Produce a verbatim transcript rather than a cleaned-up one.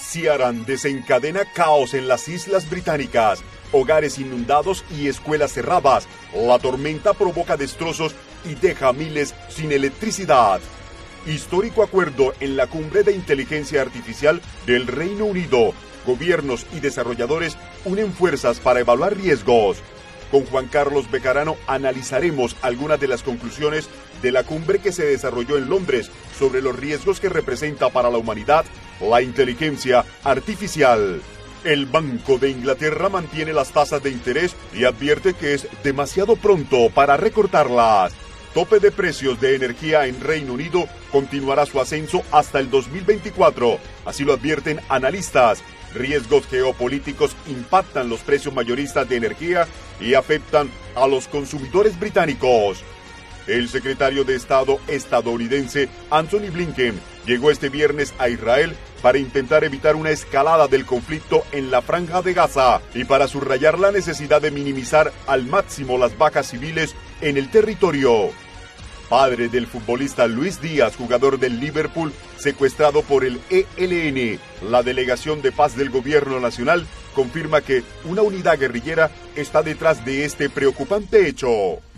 Ciarán desencadena caos en las Islas Británicas, hogares inundados y escuelas cerradas. La tormenta provoca destrozos y deja a miles sin electricidad. Histórico acuerdo en la cumbre de inteligencia artificial del Reino Unido. Gobiernos y desarrolladores unen fuerzas para evaluar riesgos. Con Juan Carlos Bejarano analizaremos algunas de las conclusiones de la cumbre que se desarrolló en Londres sobre los riesgos que representa para la humanidad la inteligencia artificial. El Banco de Inglaterra mantiene las tasas de interés y advierte que es demasiado pronto para recortarlas. Tope de precios de energía en Reino Unido continuará su ascenso hasta el dos mil veinticuatro, así lo advierten analistas. Riesgos geopolíticos impactan los precios mayoristas de energía y afectan a los consumidores británicos. El secretario de Estado estadounidense Antony Blinken llegó este viernes a Israel para intentar evitar una escalada del conflicto en la Franja de Gaza y para subrayar la necesidad de minimizar al máximo las bajas civiles en el territorio. Padre del futbolista Luis Díaz, jugador del Liverpool, secuestrado por el E L N. La Delegación de Paz del Gobierno Nacional confirma que una unidad guerrillera está detrás de este preocupante hecho.